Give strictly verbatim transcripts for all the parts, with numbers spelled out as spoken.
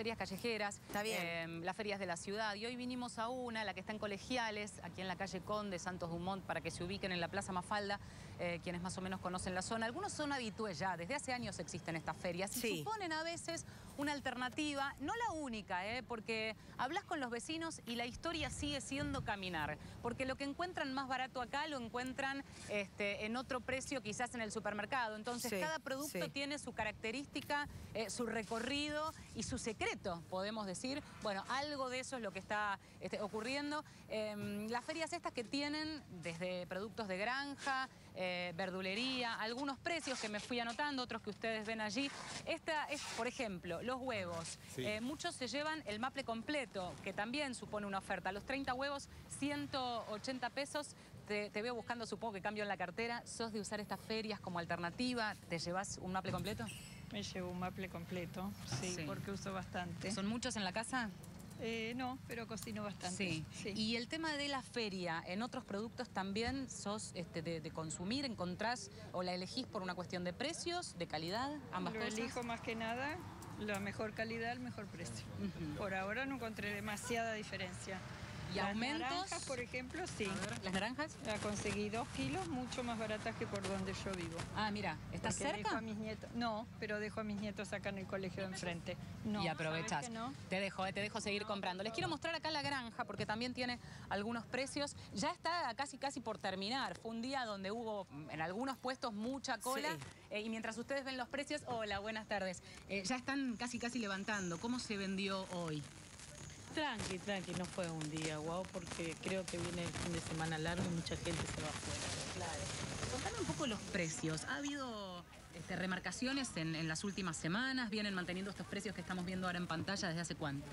ferias callejeras, Está bien. eh, las ferias de la ciudad. Y hoy vinimos a una, la que está en Colegiales, aquí en la calle Conde, Santos Dumont, para que se ubiquen en la Plaza Mafalda, eh, quienes más o menos conocen la zona. Algunos son habitués ya, desde hace años existen estas ferias y Sí. suponen a veces una alternativa, no la única, eh, porque hablas con los vecinos y la historia sigue siendo caminar, porque lo que encuentran más barato acá lo encuentran este, en otro precio, quizás en el supermercado. Entonces, Sí, cada producto sí. tiene su característica, eh, su recorrido y su secreto, podemos decir. Bueno, algo de eso es lo que está este, ocurriendo. Eh, las ferias estas que tienen desde productos de granja, eh, verdulería, algunos precios que me fui anotando, otros que ustedes ven allí. Esta es, por ejemplo, los huevos. Sí. Eh, muchos se llevan el maple completo, que también supone una oferta. Los treinta huevos, ciento ochenta pesos. Te, te veo buscando, supongo que cambio en la cartera. ¿Sos de usar estas ferias como alternativa? ¿Te llevas un maple completo? Me llevo un maple completo, sí, Sí. porque uso bastante. ¿Son muchos en la casa? Eh, no, pero cocino bastante. Sí. Y el tema de la feria, ¿en otros productos también sos este, de, de consumir? ¿Encontrás o la elegís por una cuestión de precios, de calidad, ambas Lo cosas? elijo más que nada la mejor calidad, el mejor precio. Ujú. Por ahora no encontré demasiada diferencia. ¿Y Las aumentos? naranjas, por ejemplo, sí. A ver, ¿las naranjas? La conseguí dos kilos, mucho más baratas que por donde yo vivo. Ah, mira, ¿estás Porque dejo cerca? a mis nietos, no, pero dejo a mis nietos acá en el colegio de enfrente. No, Y aprovechás. ¿sabes que no? Te dejo, eh, te dejo seguir comprando. Les quiero mostrar acá la granja porque también tiene algunos precios. Ya está casi casi por terminar. Fue un día donde hubo en algunos puestos mucha cola. Sí. Eh, y mientras ustedes ven los precios, hola, buenas tardes. Eh, ya están casi casi levantando. ¿Cómo se vendió hoy? Tranqui, tranqui, no fue un día guau, porque creo que viene el fin de semana largo y mucha gente se va afuera. Claro. Contame un poco los precios. ¿Ha habido este, remarcaciones en, en las últimas semanas? ¿Vienen manteniendo estos precios que estamos viendo ahora en pantalla desde hace cuánto?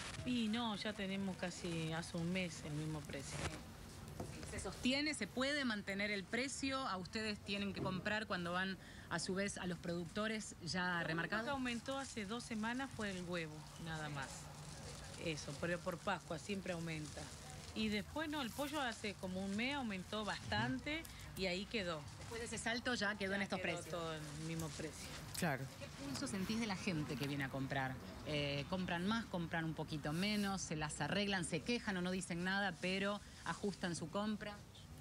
Y no, ya tenemos casi hace un mes el mismo precio. ¿Se sostiene? ¿Se puede mantener el precio? ¿A ustedes tienen que comprar cuando van a su vez a los productores ya Lo remarcados? que aumentó hace dos semanas fue el huevo, nada más. Eso, pero por Pascua siempre aumenta. Y después no, el pollo hace como un mes aumentó bastante y ahí quedó. Después de ese salto ya quedó en Ya estos quedó precios. todo en el mismo precio. Claro. ¿Qué pulso sentís de la gente que viene a comprar? Eh, ¿Compran más, compran un poquito menos, se las arreglan, se quejan o no dicen nada, pero ajustan su compra?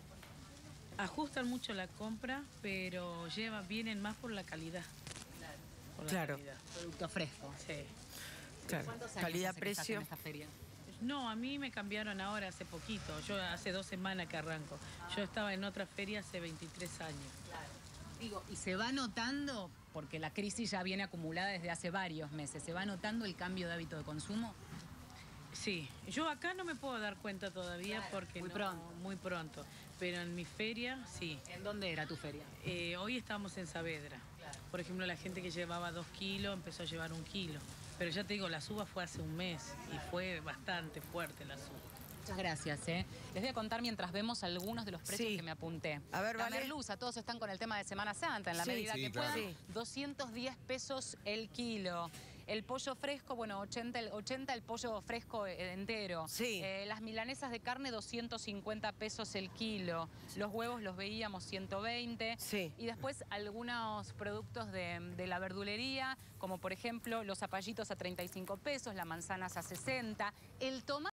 Ajustan mucho la compra, pero lleva, vienen más por la calidad. Por la Claro. calidad. Producto fresco. Sí. Claro. ¿Cuántos años Calidad, hace que estás precio. en esta feria? No, a mí me cambiaron ahora hace poquito. Yo hace dos semanas que arranco. Yo estaba en otra feria hace veintitrés años. Digo, y se va notando, porque la crisis ya viene acumulada desde hace varios meses, ¿se va notando el cambio de hábito de consumo? Sí, yo acá no me puedo dar cuenta todavía Claro, porque muy no- pronto. muy pronto. Pero en mi feria, sí. ¿En dónde era tu feria? Eh, hoy estamos en Saavedra. Por ejemplo, la gente que llevaba dos kilos empezó a llevar un kilo. Pero ya te digo, la suba fue hace un mes y fue bastante fuerte la suba. Muchas gracias, ¿eh? Les voy a contar mientras vemos algunos de los precios Sí. que me apunté. A ver, la vale. merluza, todos están con el tema de Semana Santa, en la Sí, medida sí, que claro. puedan. Sí. doscientos diez pesos el kilo. El pollo fresco, bueno, ochenta el, ochenta el pollo fresco eh, entero. Sí. Eh, las milanesas de carne, doscientos cincuenta pesos el kilo. Los huevos los veíamos ciento veinte. Sí. Y después algunos productos de, de la verdulería, como por ejemplo los zapallitos a treinta y cinco pesos, las manzanas a sesenta. El tomate